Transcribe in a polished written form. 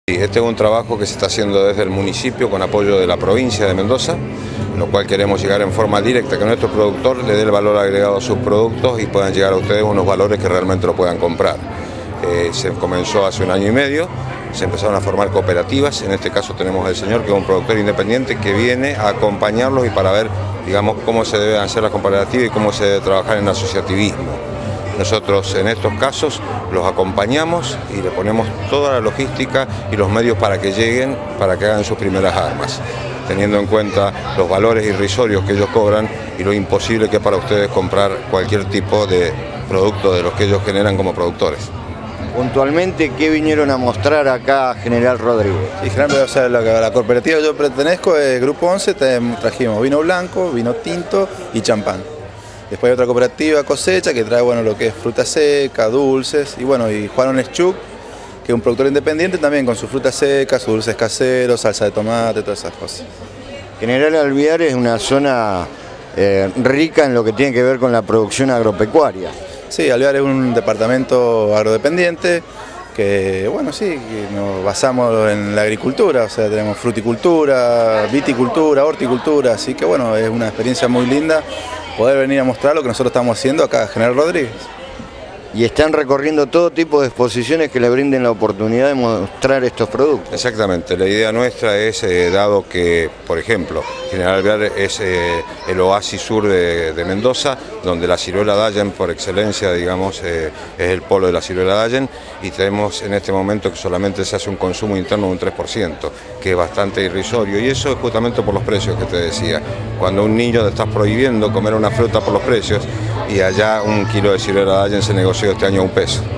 Este es un trabajo que se está haciendo desde el municipio con apoyo de la provincia de Mendoza, en lo cual queremos llegar en forma directa, que nuestro productor le dé el valor agregado a sus productos y puedan llegar a ustedes unos valores que realmente lo puedan comprar. Se comenzó hace 1 año y medio, se empezaron a formar cooperativas, en este caso tenemos al señor que es un productor independiente que viene a acompañarlos y para ver, digamos, cómo se deben hacer las cooperativas y cómo se debe trabajar en asociativismo. Nosotros en estos casos los acompañamos y le ponemos toda la logística y los medios para que lleguen, para que hagan sus primeras armas, teniendo en cuenta los valores irrisorios que ellos cobran y lo imposible que es para ustedes comprar cualquier tipo de producto de los que ellos generan como productores. Puntualmente, ¿qué vinieron a mostrar acá a General Rodríguez? Y generalmente, o sea, la cooperativa que yo pertenezco es Grupo 11, trajimos vino blanco, vino tinto y champán. Después hay otra cooperativa, Cosecha, que trae lo que es fruta seca, dulces, y Juan Eschuk, que es un productor independiente también con sus frutas secas, sus dulces caseros, salsa de tomate, todas esas cosas. General Alvear es una zona rica en lo que tiene que ver con la producción agropecuaria. Sí, Alvear es un departamento agrodependiente que, que nos basamos en la agricultura, o sea, tenemos fruticultura, viticultura, horticultura, así que es una experiencia muy linda poder venir a mostrar lo que nosotros estamos haciendo acá en General Rodríguez. Y están recorriendo todo tipo de exposiciones que le brinden la oportunidad de mostrar estos productos. Exactamente, la idea nuestra es, dado que, por ejemplo, General Alvear es el oasis sur de Mendoza, donde la ciruela Dayen por excelencia, digamos, es el polo de la ciruela Dayen, y tenemos en este momento que solamente se hace un consumo interno de un 3%, que es bastante irrisorio, y eso es justamente por los precios que te decía. Cuando a un niño le estás prohibiendo comer una fruta por los precios, y allá 1 kilo de ciruela Dayen se negoció este año a $1.